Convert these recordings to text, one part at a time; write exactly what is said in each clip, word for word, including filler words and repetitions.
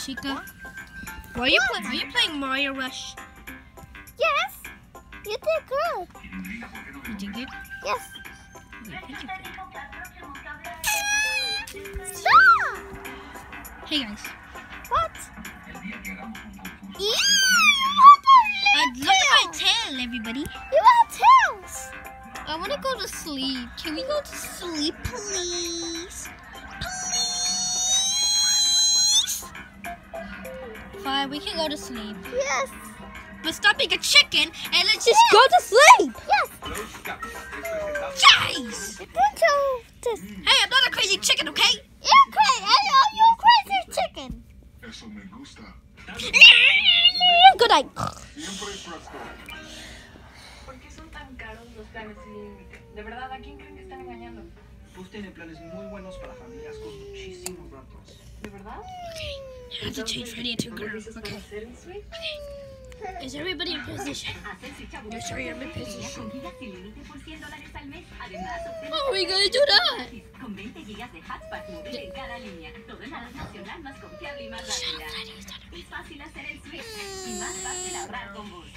Chica. Why are you playing? Are you playing Mario Rush? Yes. You did good. You did good? Yes. Okay, thank you. Stop. Hey guys. What? Yeah. Uh, look at my tail, everybody. You have tails. I want to go to sleep. Can we go to sleep, please? Please. Fine, we can go to sleep. Yes. But stop being a chicken and let's just Yes. go to sleep. Yes. Jeez. You put to this. Hey, I'm not a crazy chicken, okay? You're crazy. I know you're crazy chicken. Eso me gusta. Good night. Siempre fresco. ¿Por qué son tan caros los planes sin límite? De verdad, ¿a quién creen que están engañando? Boost tiene planes muy buenos para familias con muchísimos datos. ¿De verdad? Okay, I have to change Freddy into a girl. Okay. Is everybody in position? You're sure you're in position? How are we gonna do that? Con veinte gigas de hotspot móvil en cada línea. Todo en la red nacional más confiable y más rápida. Es fácil hacer el switch y más fácil ahorrar con Boost.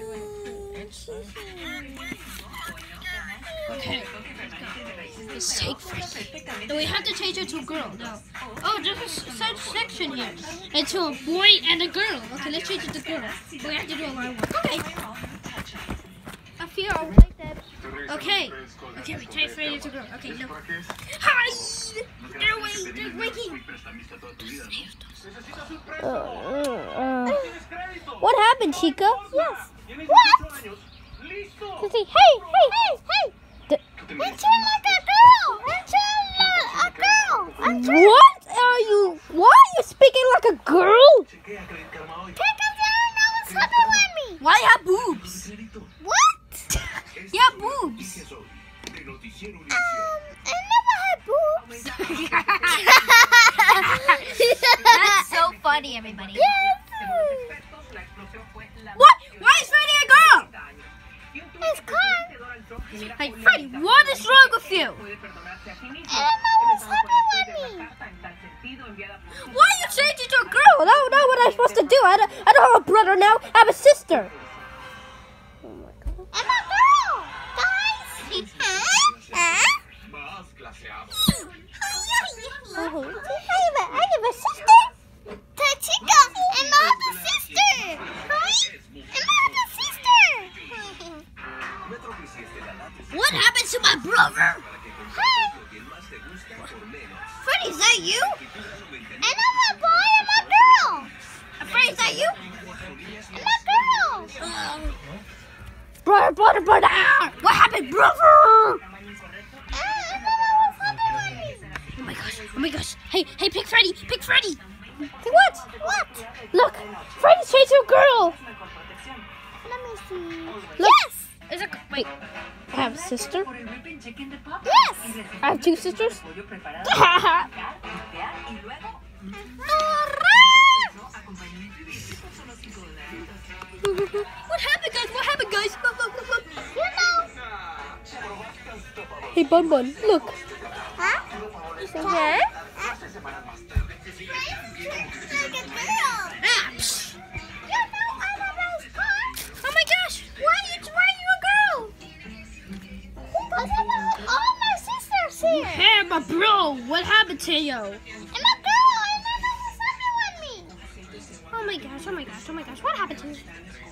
Okay, let's take Freddy. And we have to change it to a girl now. Oh, there's a such section here. Into a boy and a girl. Okay, let's change it to girl. We have to do a lot of work. Okay. I feel like that. Okay. Okay, we change Freddy to girl. Okay, no. Hi! They're waiting. They're waking. Uh, uh, what happened, Chica? Yes. What? Hey, hey, hey, hey! Until like a girl! Until uh, a girl! Until What are you? Why are you speaking like a girl? Because you know what's happening with me! Why you have boobs? What? You have boobs. Um, I never had boobs. That's so funny, everybody. Yes. What? Why is Freddy a girl? It's cold. Hey, Freddy, what is wrong with you? I don't know what's happening with me. Why are you changing to a girl? I don't know what I'm supposed to do. I don't, I don't have a brother now. I have a sister. I'm a girl, guys. Huh? Huh? I have a, I have a sister. Chica, and my other sister. Right? And my other sister. What happened to my brother? Hi. Freddy, is that you? And I'm a boy and a girl. Freddy, is that you? And a girl. Brother, brother, brother! What happened, brother? I don't know what's happening with me. Oh my gosh! Oh my gosh! Hey, hey, pick Freddy! Pick Freddy! What? What? Look, Freddy's changed to a girl. Let me see. Yes. Is it? Wait. I have a sister. Yes. I have two sisters. What happened, guys? What happened, guys? Look, look, look, look. You know. Hey, Bun Bun, look. Huh? Huh? Ah, psh. You know I'm a nice girl. Oh my gosh! Why are you? Why are you a girl? Because I know all my sisters here. Hey, my bro, what happened to you? I'm a girl and I know what's happening with me. Oh my gosh! Oh my gosh! Oh my gosh! What happened to you?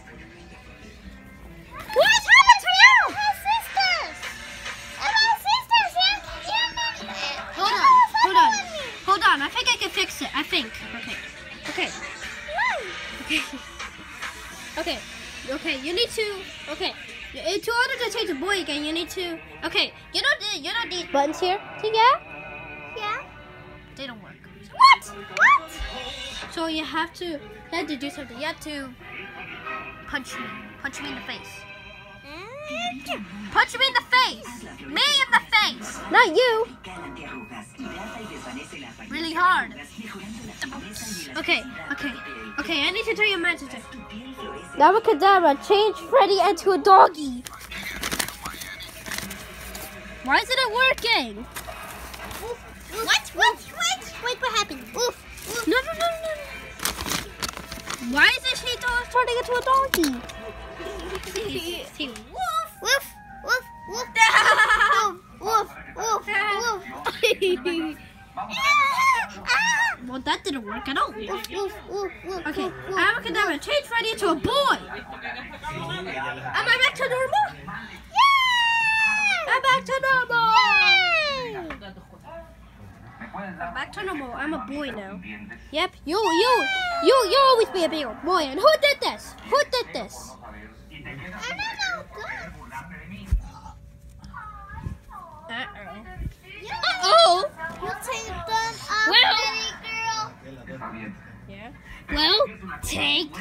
What happened to you? My sisters. And my sisters and you know. Hold on, hold on, hold on. I think I can fix it. I think. Okay, okay, okay, okay, okay. You need to. Okay, in order to change the boy again, you need to. Okay, you know the, you know these buttons here. Yeah. Yeah. They don't work. What? What? So you have to. You have to do something. You have to punch me. Punch me in the face. Punch me in the face! Me in the face! Not you! Really hard. Okay, okay, okay, I need to tell you a magic trick. Abracadabra, change Freddy into a doggy. Why isn't it working? What? What? What? Wait, what happened? Oof. Oof. No, no, no, no. Why is this sheep dog turning into a donkey? See, see, woof, Woof, woof, woof, woof, woof, woof, woof. Well, that didn't work at all. Woof, woof, woof, woof, Okay, woof, woof. Abracadabra, change Freddy into a boy. Am I back to normal? I'm back to normal. I'm back to normal. I'm a boy now. Yep, you, you, you, you always be a big old boy. And who did this? Who did this? Uh-oh. Uh-oh. You take them up, Well. pretty girl. Yeah. Well, take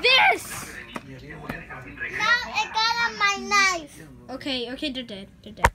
this. Now I got on my knife. Okay, okay, they're dead. They're dead.